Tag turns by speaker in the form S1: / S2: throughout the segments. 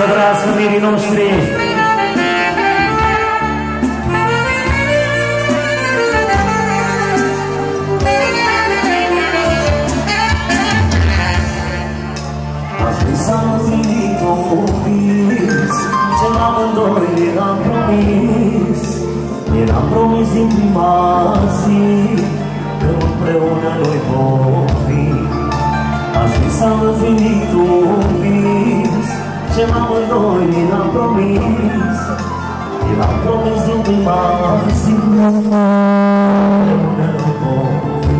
S1: trăiască mirii noștri. Azi mi s-a împlinit un vis ce amândoi ne-am promis. Ne-am promis din prima zi că împreună noi vom fi. Azi mi s-a împlinit un vis ce amândoi ne-am promis. Ne-am promis din prima zi că împreună noi vom fi.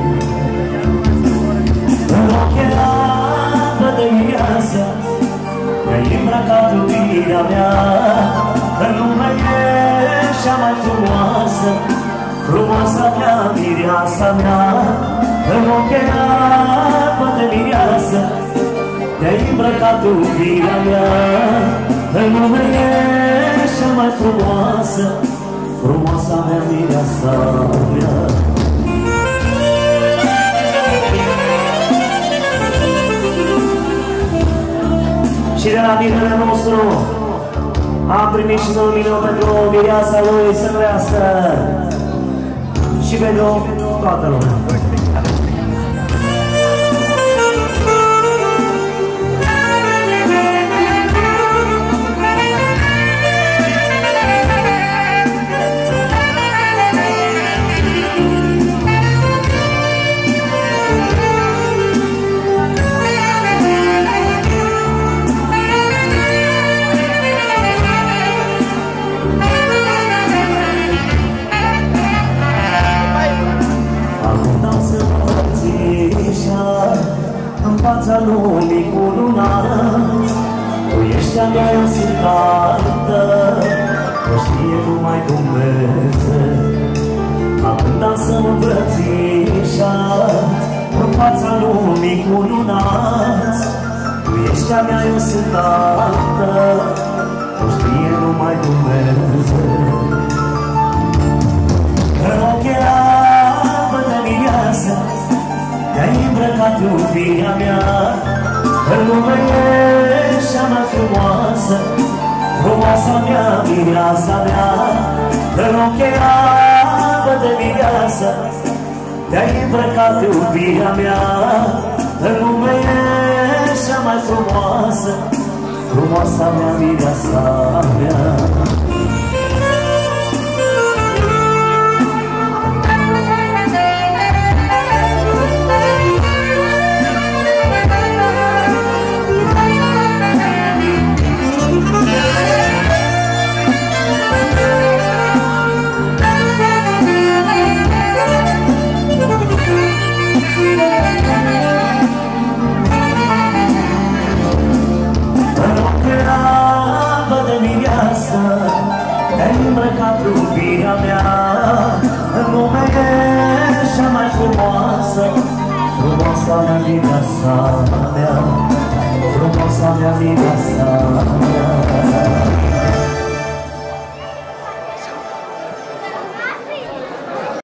S1: În ochii apă de viață mi-ai îmbrăcat iubirea mea. În lume ești cea mai frumoasă, frumoasa mea, mireasa mea. În ochii apă de viață mi-ai îmbrăcat iubirea mea. În lume ești cea mai frumoasă, frumoasa mea, mireasa mea. Și de la binele nostru am primit și 2 milioane pentru viața lui să trăiască și pentru toată lumea. În fața lumii cu lunați, tu ești a mea, eu sunt altă, o știe numai Dumnezeu. Acum dansăm îmbrățișați, în fața lumii cu lunați, tu ești a mea, eu sunt altă, o știe numai Dumnezeu. În ochii apă de viață te-ai îmbrăcat iubirea mea. În lume ești cea mai frumoasă, frumoasa mea, mireasa mea. În ochii apă de viață te-ai îmbrăcat iubirea mea. În lume ești cea mai frumoasă, frumoasa mea, mireasa mea. Te-ai îmbrăcat iubirea mea. În lume ești cea mai frumoasă, frumoasa mea, mireasa mea. Frumoasa mea, mireasa mea.